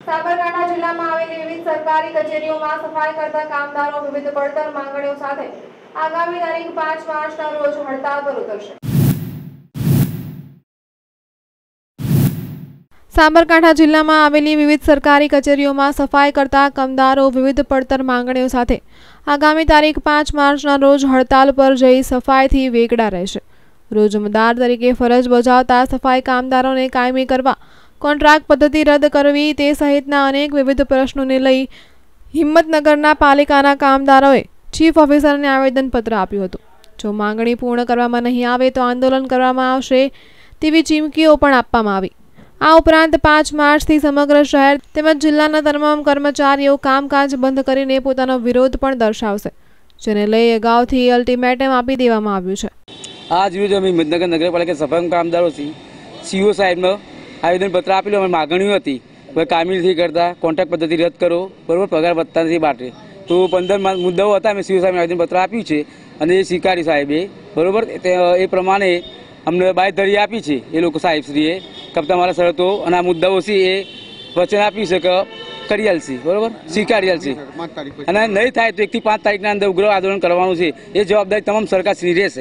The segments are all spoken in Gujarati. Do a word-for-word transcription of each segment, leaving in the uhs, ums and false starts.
સાબરકાંઠા જિલ્લામાં આવેલી વિવિધ સરકારી કચેરીઓમાં સફાઈ કરતા કામદારો વિવિધ પડતર માંગણીઓ સાથે આગામી તારીખ પાંચ માર્ચના રોજ હડતાળ પર ઉતરશે। સાબરકાંઠા જિલ્લામાં આવેલી વિવિધ સરકારી કચેરીઓમાં સફાઈ કરતા કામદારો વિવિધ પડતર માંગણીઓ સાથે આગામી તારીખ પાંચ માર્ચના રોજ હડતાળ પર જઈ સફાઈથી વેગળા રહેશે। રોજમદાર તરીકે ફરજ બજાવતા સફાઈ કામદારોને કાયમી કરવા, કોન્ટ્રાક્ટ પદ્ધતિ રદ કરવી તે સહિતના અનેક વિવિધ પ્રશ્નોને લઈ હિંમતનગરના પાલિકાના કામદારોએ ચીફ ઓફિસરને આવેદનપત્ર આપ્યું હતું। જો માંગણી પૂર્ણ કરવામાં નહીં આવે તો આંદોલન કરવામાં આવશે તેવી ચીમકીઓ પણ આપવામાં આવી। આ ઉપરાંત પાંચ માર્ચથી સમગ્ર શહેર તેમજ જિલ્લાના તમામ કર્મચારીઓ કામકાજ બંધ કરીને પોતાનો વિરોધ પણ દર્શાવશે, જેને લઈ અગાઉથી અલ્ટિમેટમ આપી દેવામાં આવ્યું છે। આજ રોજ અમે હિંમતનગર નગરપાલિકા સફાઈ કામદારો સીઓ સાહેબનો આવેદનપત્ર આપેલું। અમે માગણીઓ હતી કાયમી નથી કરતા, કોન્ટ્રાક્ટ પદ્ધતિ રદ કરો, બરોબર, પગાર વધતા નથી બાટે, તો પંદર મુદ્દાઓ હતા। અમે સીઓ સાહેબને આવેદનપત્ર આપ્યું છે અને એ સ્વીકારી સાહેબે, બરોબર, એ પ્રમાણે અમને બાંયધરી આપી છે એ લોકો સાહેબશ્રીએ કે તમારા શરતો અને આ મુદ્દાઓ છે એ વચન આપ્યું છે કે કરી આલશે, બરોબર, સ્વીકારી આલશે અને નહીં થાય તો એકથી પાંચ તારીખના અંદર ઉગ્ર આંદોલન કરવાનું છે। એ જવાબદારી તમામ સરકારશ્રી રહેશે।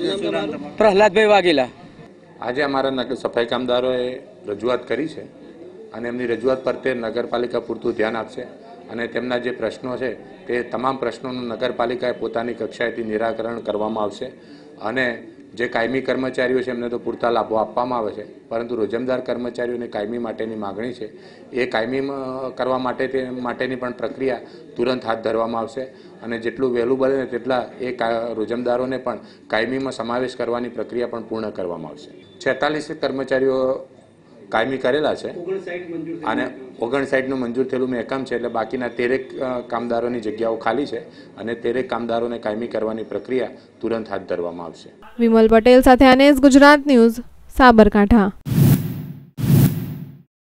પ્રહલાદભાઈ વાઘેલા। આજે અમારા સફાઈ કામદારોએ રજૂઆત કરી છે અને એમની રજૂઆત પર તે નગરપાલિકા પૂરતું ધ્યાન આપશે અને તેમના જે પ્રશ્નો છે તે તમામ પ્રશ્નોનું નગરપાલિકાએ પોતાની કક્ષાએથી નિરાકરણ કરવામાં આવશે અને જે કાયમી કર્મચારીઓ છે એમને તો પૂરતા લાભો આપવામાં આવે છે, પરંતુ રોજમદાર કર્મચારીઓને કાયમી માટેની માગણી છે એ કાયમી કરવા માટે તે માટેની પણ પ્રક્રિયા તુરંત હાથ ધરવામાં આવશે અને જેટલું વહેલું બને તેટલા એ રોજમદારોને પણ કાયમીમાં સમાવેશ કરવાની પ્રક્રિયા પણ પૂર્ણ કરવામાં આવશે। છેતાલીસ કર્મચારીઓ કાયમી કરેલા છે અને ઓગણસાઠનું મંજૂર થયેલું મહેકમ છે, એટલે બાકીના તેરેક કામદારોની જગ્યાઓ ખાલી છે અને તેરેક કામદારોને કાયમી કરવાની પ્રક્રિયા તુરંત હાથ ધરવામાં આવશે। વિમલ પટેલ સાથે અનેસ, ગુજરાત ન્યૂઝ, સાબરકાંઠા।